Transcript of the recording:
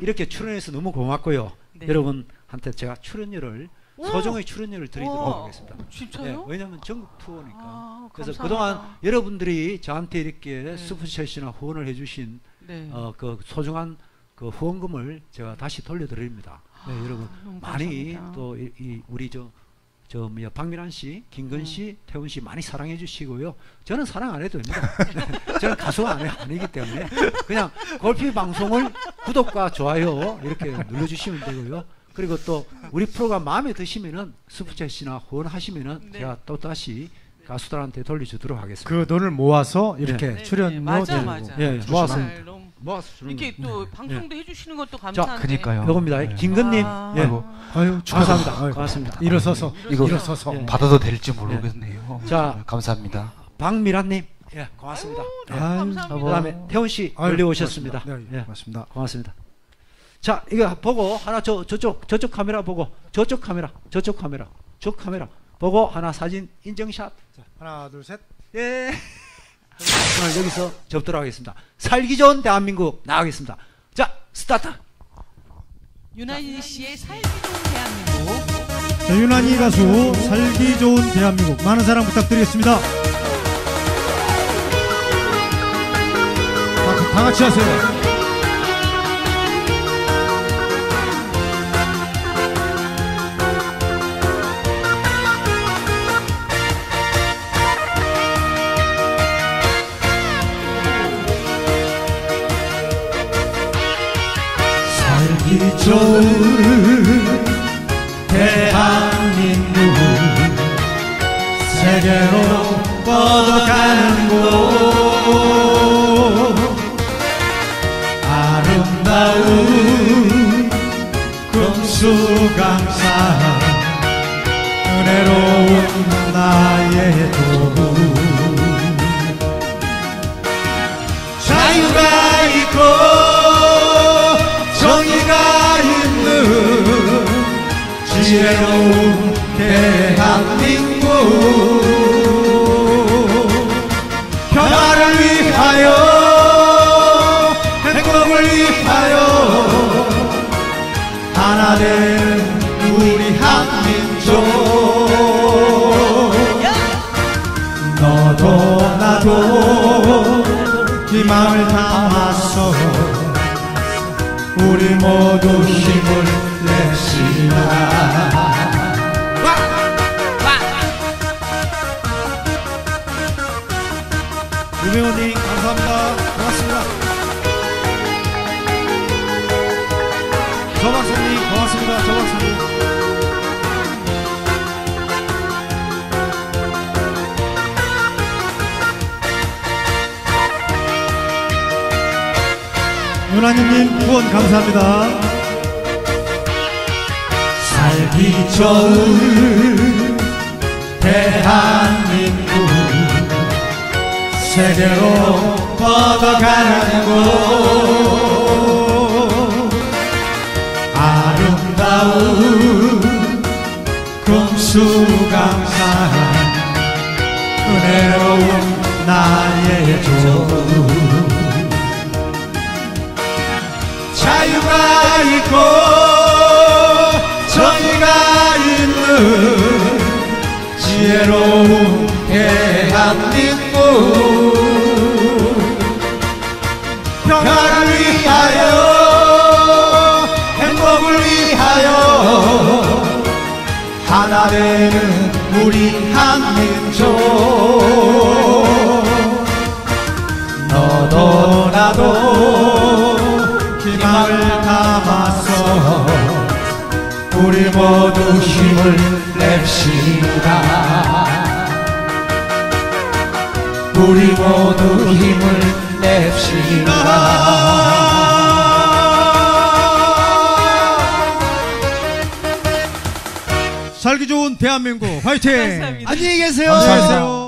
이렇게 출연해서 너무 고맙고요. 네. 여러분한테 제가 출연료를 소정의 출연료를 드리도록 하겠습니다. 진짜요? 네, 왜냐하면 전국 투어니까. 그래서 감사합니다. 그동안 여러분들이 저한테 이렇게 슈퍼챗이나 후원을 해주신 네. 그 소중한 그 후원금을 제가 다시 돌려드립니다. 네, 여러분 많이 감사합니다. 또 우리 박민환 씨, 김건 씨, 태훈 씨 많이 사랑해 주시고요. 저는 사랑 안 해도 됩니다. 저는 가수가 아니기 때문에 그냥 골프 방송을 구독과 좋아요 이렇게 눌러주시면 되고요. 그리고 또 우리 프로가 마음에 드시면은 슈퍼챗이나 후원하시면은 네. 제가 또 다시 가수들한테 돌려주도록 하겠습니다. 그 돈을 모아서 이렇게 네, 출연료 맞아, 내고. 맞아. 예, 모아서 너무 모아서 주는 이렇게 거. 또 방송도 해주시는 것도 감사한데. 그니까요. 요겁니다. 네. 김건님, 아. 예, 아유, 감사합니다. 아이고. 고맙습니다. 일어서서 이거 일어서서 예. 받아도 될지 모르겠네요. 자. 감사합니다. 박미란님, 예, 고맙습니다. 예. 아유, 감사합니다. 그다음에 태훈 씨 아유, 멀리 오셨습니다. 고맙습니다. 네, 예, 고맙습니다. 고맙습니다. 자, 이거 보고 하나 저쪽 카메라 보고 저쪽 카메라 보고 하나 사진 인증샷. 자, 하나, 둘, 셋. 예. 오늘 여기서 접도록 하겠습니다. 살기 좋은 대한민국 나가겠습니다. 자, 스타트. 윤하인 씨의 살기 좋은 대한민국. 자, 유난히 가수 살기 좋은 대한민국 많은 사랑 부탁드리겠습니다. 다 같이 하세요. 살기 좋은 대한민국 세계로 뻗어가는 곳 아름다운 금수강산 은혜로운 나의 도구 자유가 있고 정의가 있는 지혜로운 대한민국 평화를 위하여 행복을 위하여 하나 된 우리 한민족 너도 나도 희망을 담아서 우리 모두 힘을 냅시다. 유명호님 감사합니다. 고맙습니다. 조박사님 고맙습니다. 조박사님. 윤하님님 후원 감사합니다. 살기 좋은 대한민국 세계로 뻗어가는 곳 아름다운 금수강산 은혜로운 나의 조국 자유가 있고 정의가 있는 지혜로운 대한민국 평화를 위하여 행복을 위하여 하나 되는 우리 한민족 너도 나도 희망을 담아서 우리 모두 힘을 냅시다. 우리 모두 힘을 냅시다. 살기 좋은 대한민국 화이팅! 감사합니다. 안녕히 계세요. 감사합니다.